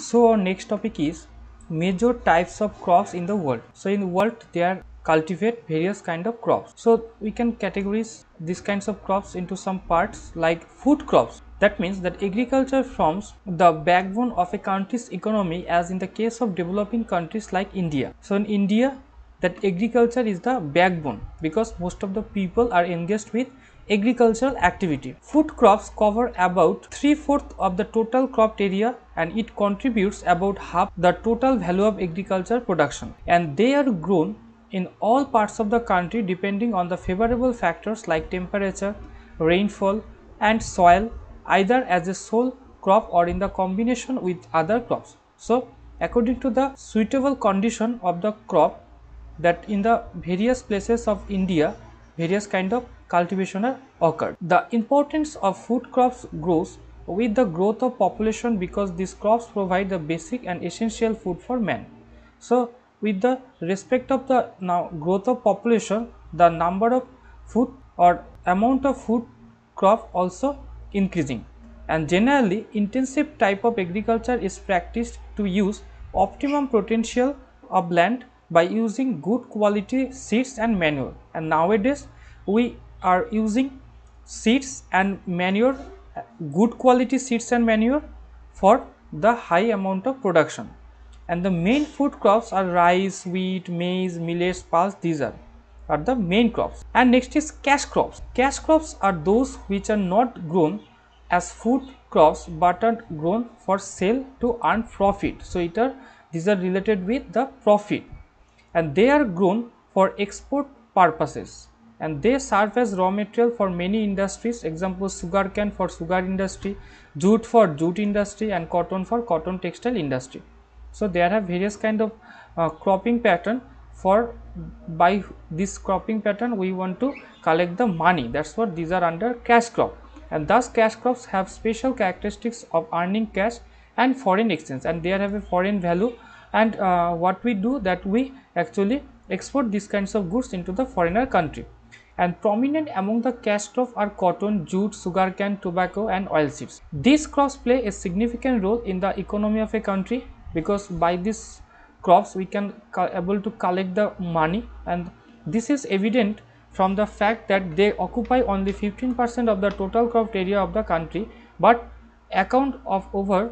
So our next topic is major types of crops in the world. So in the world there cultivate various kind of crops. So we can categorize these kinds of crops into some parts like food crops. That means that agriculture forms the backbone of a country's economy, as in the case of developing countries like India. So in India, that agriculture is the backbone because most of the people are engaged with agricultural activity. Food crops cover about 3/4 of the total cropped area and it contributes about half the total value of agriculture production, and they are grown in all parts of the country depending on the favorable factors like temperature, rainfall and soil, either as a sole crop or in the combination with other crops. So according to the suitable condition of the crop, that in the various places of India various kind of cultivation are occurred. The importance of food crops grows with the growth of population because these crops provide the basic and essential food for man. So with the respect of the now growth of population, the number of food or amount of food crop also increasing, and generally intensive type of agriculture is practiced to use optimum potential of land by using good quality seeds and manure, and nowadays we are using seeds and manure, good quality seeds and manure for the high amount of production. And the main food crops are rice, wheat, maize, millets, pulse. These are the main crops. And next is cash crops. Cash crops are those which are not grown as food crops but are grown for sale to earn profit. So these are related with the profit, and they are grown for export purposes, and they serve as raw material for many industries. Example, sugarcane for sugar industry, jute for jute industry, and cotton for cotton textile industry. So there are various kind of cropping pattern. For by this cropping pattern we want to collect the money, that's what these are under cash crop, and thus cash crops have special characteristics of earning cash and foreign exchange, and they have a foreign value. And what we do, that we actually export these kinds of goods into the foreigner country. And prominent among the cash crops are cotton, jute, sugarcane, tobacco and oilseeds. These crops play a significant role in the economy of a country because by these crops we can able to collect the money, and this is evident from the fact that they occupy only 15% of the total cropped area of the country but account of over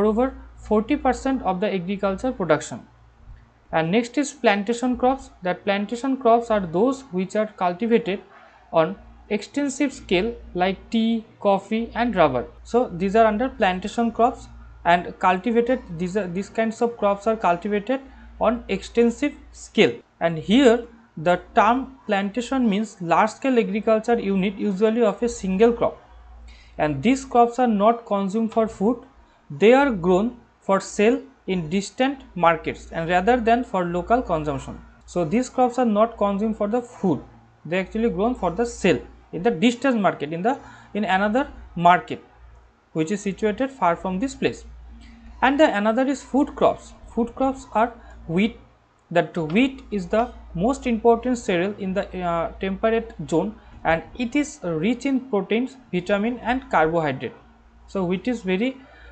40% of the agriculture production. And next is plantation crops. That plantation crops are those which are cultivated on extensive scale like tea, coffee and rubber. So these are under plantation crops, and cultivated these kinds of crops are cultivated on extensive scale. And here the term plantation means large scale agriculture unit usually of a single crop, and these crops are not consumed for food, they are grown for sale in distant markets and rather than for local consumption. So these crops are not consumed for the food, they actually grown for the sale in the distant market, in another market which is situated far from this place. And the another is food crops. Food crops are wheat. That wheat is the most important cereal in the temperate zone, and it is rich in proteins, vitamin and carbohydrate. So wheat is very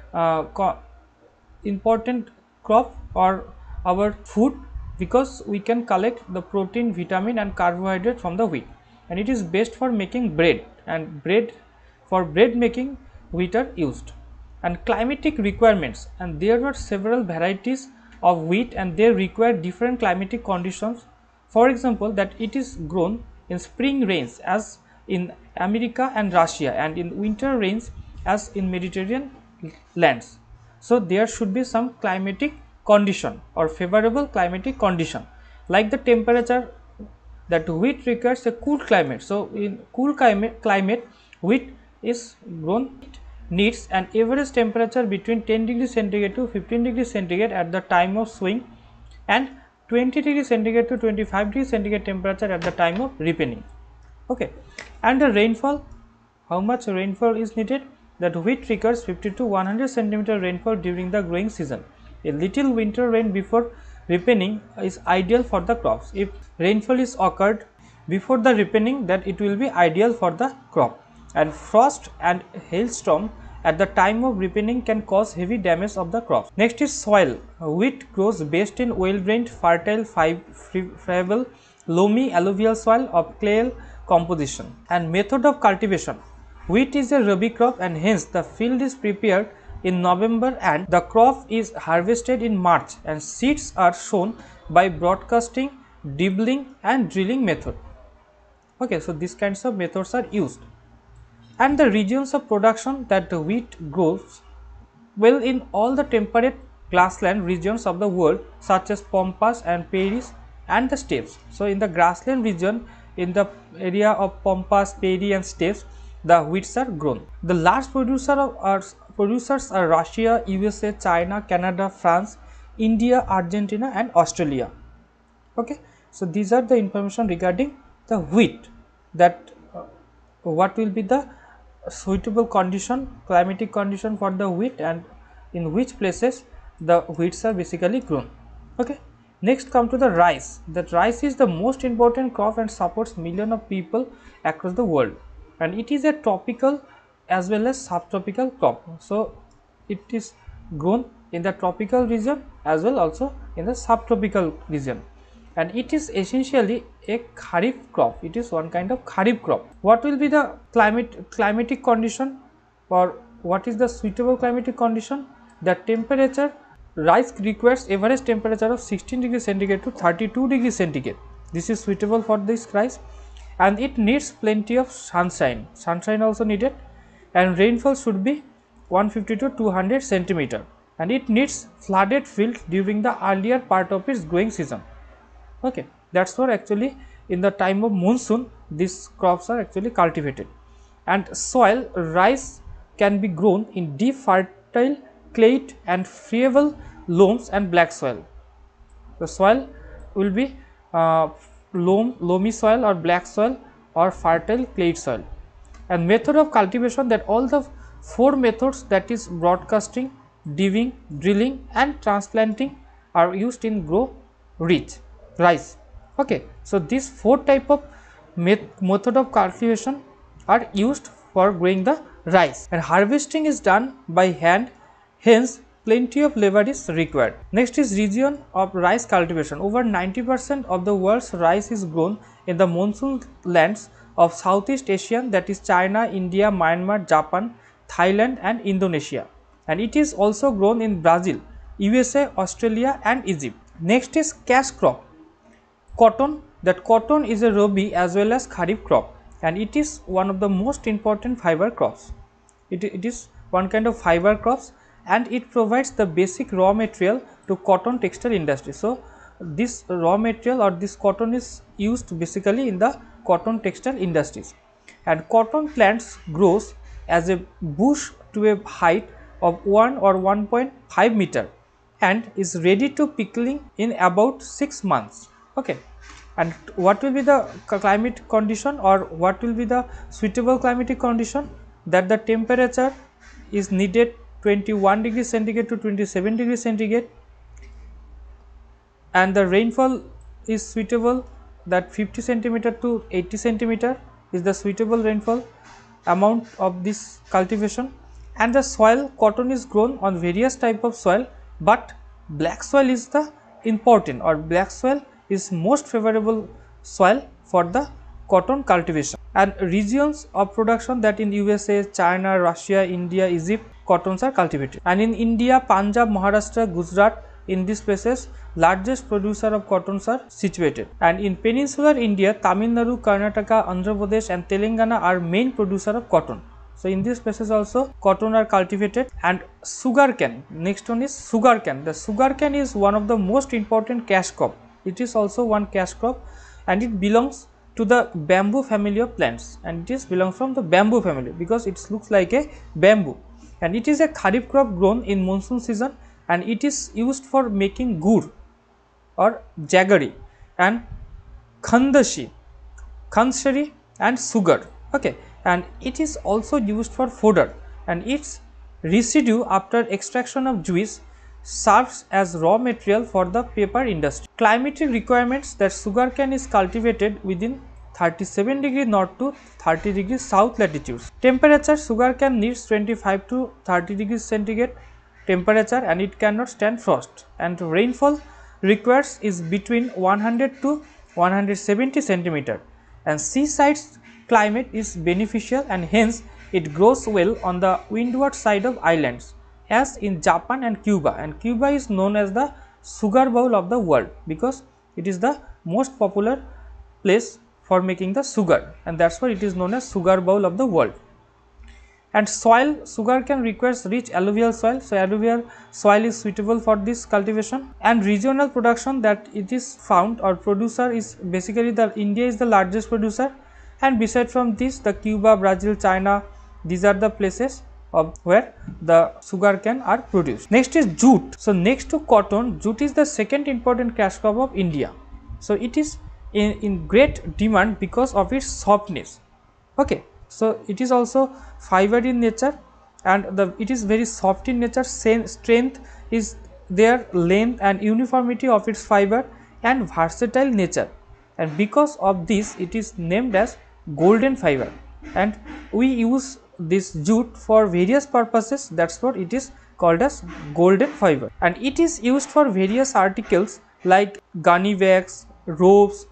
important crop or our food because we can collect the protein, vitamin and carbohydrate from the wheat, and it is best for making bread, and for bread making wheat are used. And climatic requirements, and there are several varieties of wheat and they require different climatic conditions. For example, that it is grown in spring rains as in America and Russia, and in winter rains as in Mediterranean lands. So there should be some climatic condition or favorable climatic condition, like the temperature, that wheat requires a cool climate. So in cool climate wheat is grown, needs an average temperature between 10 degrees centigrade to 15 degrees centigrade at the time of sowing, and 20 degrees centigrade to 25 degrees centigrade temperature at the time of ripening. Okay, and the rainfall, how much rainfall is needed? That wheat requires 50 to 100 centimeter rainfall during the growing season. A little winter rain before ripening is ideal for the crops. If rainfall is occurred before the ripening, that it will be ideal for the crop. And frost and hailstorm at the time of ripening can cause heavy damage of the crop. Next is soil. Wheat grows best in well-drained, fertile, friable, loamy alluvial soil of clay composition. And method of cultivation. Wheat is a rabi crop and hence the field is prepared in November and the crop is harvested in March, and seeds are sown by broadcasting, dibbling and drilling method. Okay, so these kinds of methods are used. And the regions of production that the wheat grows well in all the temperate grassland regions of the world, such as Pampas and Prairies and the steppes. So in the grassland region, in the area of Pampas, Prairie and steppes, the wheats are grown. The large producers are Russia, USA, China, Canada, France, India, Argentina and Australia. Okay, so these are the information regarding the wheat, that what will be the suitable condition, climatic condition for the wheat, and in which places the wheats are basically grown. Okay, next come to the rice. That rice is the most important crop and supports millions of people across the world, and it is a tropical as well as subtropical crop. So it is grown in the tropical region as well also in the subtropical region, and it is essentially a kharif crop. It is one kind of kharif crop. What will be the climatic condition, or what is the suitable climatic condition? The temperature, rice requires average temperature of 16 degrees centigrade to 32 degrees centigrade. This is suitable for this rice, and it needs plenty of sunshine. Sunshine also needed, and rainfall should be 150 to 200 centimeter, and it needs flooded field during the earlier part of its growing season. Okay, that's what actually in the time of monsoon these crops are actually cultivated. And soil, rice can be grown in deep fertile clay and friable loams and black soil. The soil will be loamy soil or black soil or fertile clay soil. And method of cultivation, that all the four methods, that is broadcasting, digging, drilling and transplanting, are used in grow rice. Okay, so these four type of method of cultivation are used for growing the rice, and harvesting is done by hand, hence plenty of labor is required. Next is region of rice cultivation. Over 90% of the world's rice is grown in the monsoon lands of Southeast Asia, that is China, India, Myanmar, Japan, Thailand and Indonesia, and it is also grown in Brazil, USA, Australia and Egypt. Next is cash crop. Cotton. That cotton is a rabi as well as kharif crop, and it is one of the most important fiber crops. It is one kind of fiber crops, and it provides the basic raw material to cotton textile industry. So this raw material or this cotton is used basically in the cotton textile industries, and cotton plants grows as a bush to a height of 1 or 1.5 meter and is ready to pickling in about 6 months. Okay, and what will be the climate condition, or what will be the suitable climatic condition? That the temperature is needed 21 degrees centigrade to 27 degrees centigrade, and the rainfall is suitable, that 50 centimeter to 80 centimeter is the suitable rainfall amount of this cultivation. And the soil, cotton is grown on various type of soil, but black soil is the important, or black soil is most favorable soil for the cotton cultivation. And regions of production, that in USA, China, Russia, India, Egypt, cottons are cultivated, and in India, Punjab, Maharashtra, Gujarat, in these places largest producer of cottons are situated, and in peninsular India, Tamil Nadu, Karnataka, Andhra Pradesh and Telangana are main producer of cotton. So in these places also cotton are cultivated. And sugar cane, next one is sugar cane. The sugar cane is one of the most important cash crop. It is also one cash crop, and it belongs to the bamboo family of plants, and it is belongs from the bamboo family because it looks like a bamboo, and it is a kharif crop grown in monsoon season, and it is used for making gur or jaggery and khandashi and sugar. Okay, and it is also used for fodder, and its residue after extraction of juice serves as raw material for the paper industry. Climatic requirements, that sugarcane is cultivated within 37 degree north to 30 degrees south latitudes. Temperature, sugarcane needs 25 to 30 degrees centigrade temperature and it cannot stand frost, and rainfall requires is between 100 to 170 centimeter, and seaside climate is beneficial and hence it grows well on the windward side of islands as in Japan and Cuba, and Cuba is known as the sugar bowl of the world because it is the most popular place for making the sugar, and that is why it is known as sugar bowl of the world. And soil, sugarcane requires rich alluvial soil, so alluvial soil is suitable for this cultivation. And regional production that it is found or producer is basically the India is the largest producer, and beside from this the Cuba, Brazil, China, these are the places of where the sugarcane are produced. Next is jute. So next to cotton, jute is the second important cash crop of India. So it is in great demand because of its softness. Okay. So it is also fiber in nature, and it is very soft in nature. Same strength is their length and uniformity of its fiber and versatile nature, and because of this it is named as golden fiber, and we use this jute for various purposes. That's what it is called as golden fiber, and it is used for various articles like gunny bags, ropes,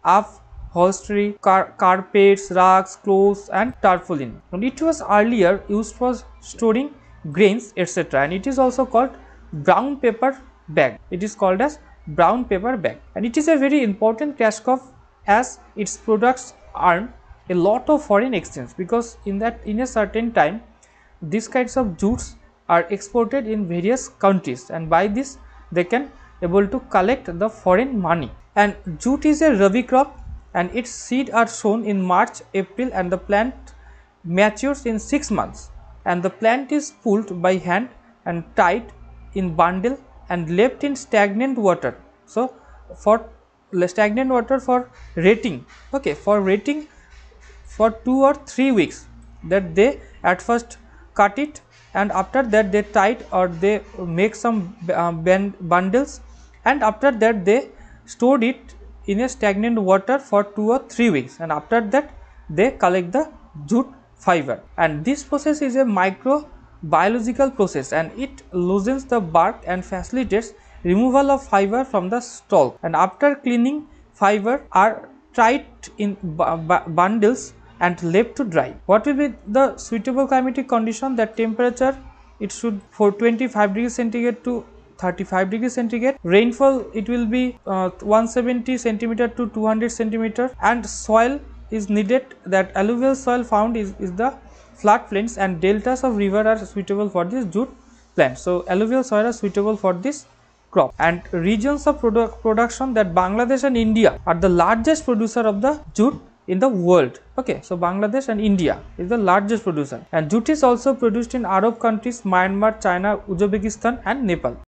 upholstery, carpets, rugs, clothes and tarpaulin, and it was earlier used for storing grains etc., and it is also called brown paper bag. It is called as brown paper bag, and it is a very important cash crop as its products earn a lot of foreign exchange, because in a certain time these kinds of jutes are exported in various countries, and by this they can able to collect the foreign money. And jute is a rabi crop, and its seed are sown in March, April, and the plant matures in 6 months, and the plant is pulled by hand and tied in bundle and left in stagnant water. So for stagnant water for rating, okay, for rating for 2 or 3 weeks, that they at first cut it, and after that they tie it or they make some bundles, and after that they stored it in a stagnant water for 2 or 3 weeks, and after that they collect the jute fiber. And this process is a microbiological process, and it loosens the bark and facilitates removal of fiber from the stalk, and after cleaning, fiber are tied in bundles and left to dry. What will be the suitable climatic condition? That temperature it should for 25 degrees centigrade to 35 degrees centigrade. Rainfall it will be 170 centimeter to 200 centimeter, and soil is needed. That alluvial soil found is the floodplains, and deltas of river are suitable for this jute plant. So alluvial soil are suitable for this crop. And regions of production, that Bangladesh and India are the largest producer of the jute in the world. Okay, so Bangladesh and India is the largest producer, and jute is also produced in Arab countries Myanmar, China, Uzbekistan and Nepal.